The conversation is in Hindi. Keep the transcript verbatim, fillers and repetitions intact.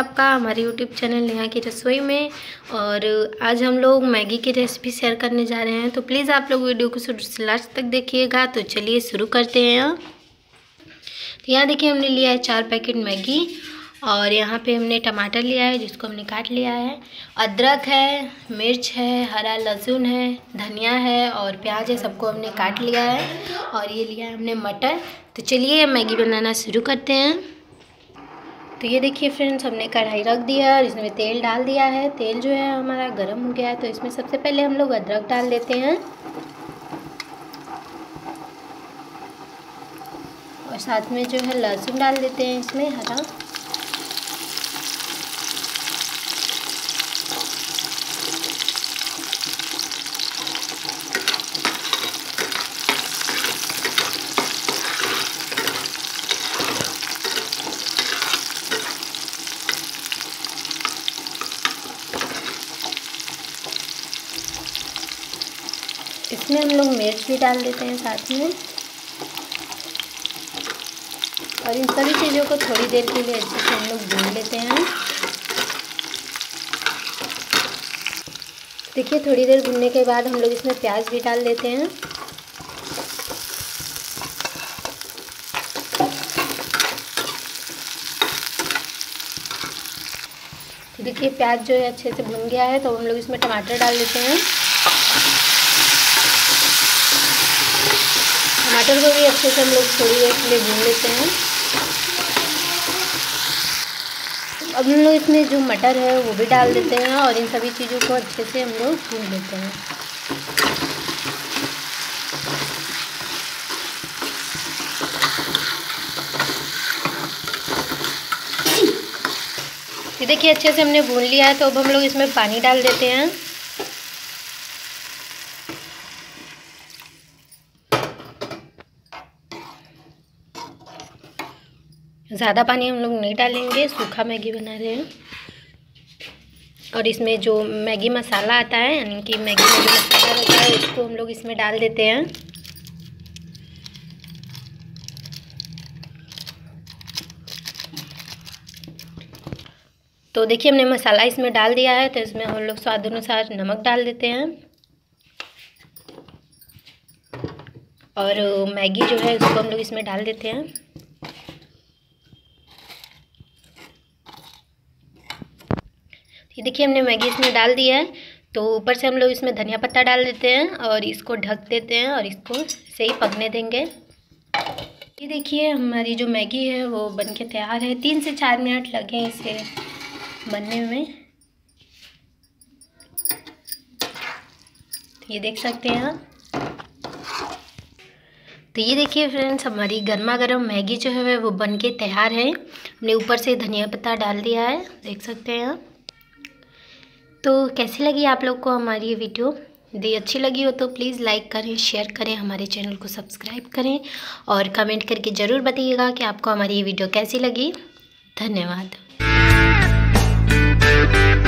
आपका हमारे यूट्यूब चैनल नेहा की रसोई में। और आज हम लोग मैगी की रेसिपी शेयर करने जा रहे हैं, तो प्लीज़ आप लोग वीडियो को शुरू से लास्ट तक देखिएगा। तो चलिए शुरू करते हैं। तो यहाँ देखिए हमने लिया है चार पैकेट मैगी, और यहाँ पे हमने टमाटर लिया है जिसको हमने काट लिया है, अदरक है, मिर्च है, हरा लहसुन है, धनिया है और प्याज है, सबको हमने काट लिया है। और ये लिया है हमने मटर। तो चलिए मैगी बनाना शुरू करते हैं। तो ये देखिए फ्रेंड्स, हमने कढ़ाई रख दिया और इसमें तेल डाल दिया है। तेल जो है हमारा गर्म हो गया है, तो इसमें सबसे पहले हम लोग अदरक डाल देते हैं और साथ में जो है लहसुन डाल देते हैं इसमें हरा। इसमें हम लोग मिर्च भी डाल देते हैं साथ में, और इन सभी चीज़ों को थोड़ी देर के लिए अच्छे से हम लोग भून लेते हैं। देखिए थोड़ी देर भूनने के बाद हम लोग इसमें प्याज भी डाल देते हैं। तो देखिए प्याज जो है अच्छे से भून गया है, तो हम लोग इसमें टमाटर डाल देते हैं। टमाटर को भी अच्छे से हम लोग थोड़ी देर के लिए भून लेते हैं। अब हम लोग इसमें जो मटर है वो भी डाल देते हैं, और इन सभी चीज़ों को अच्छे से हम लोग भून लेते हैं। ये देखिए अच्छे से हमने भून लिया है, तो अब हम लोग इसमें पानी डाल देते हैं। ज़्यादा पानी हम लोग नहीं डालेंगे, सूखा मैगी बना रहे हैं। और इसमें जो मैगी मसाला आता है, यानी कि मैगी में जो मसाला रहता है, उसको हम लोग इसमें डाल देते हैं। तो देखिए हमने मसाला इसमें डाल दिया है, तो इसमें हम लोग स्वाद अनुसार नमक डाल देते हैं। और मैगी जो है उसको हम लोग इसमें डाल देते हैं। ये देखिए हमने मैगी इसमें डाल दिया है, तो ऊपर से हम लोग इसमें धनिया पत्ता डाल देते हैं और इसको ढक देते हैं और इसको सही पकने देंगे। ये देखिए हमारी जो मैगी है वो बनके तैयार है। तीन से चार मिनट लगे इसे बनने में, तो ये देख सकते हैं आप। तो ये देखिए फ्रेंड्स, हमारी गर्मा गर्म मैगी जो है वो बनके तैयार है। हमने ऊपर से धनिया पत्ता डाल दिया है, देख सकते हैं आप। तो कैसी लगी आप लोग को हमारी ये वीडियो? यदि अच्छी लगी हो तो प्लीज़ लाइक करें, शेयर करें, हमारे चैनल को सब्सक्राइब करें और कमेंट करके ज़रूर बताइएगा कि आपको हमारी ये वीडियो कैसी लगी। धन्यवाद।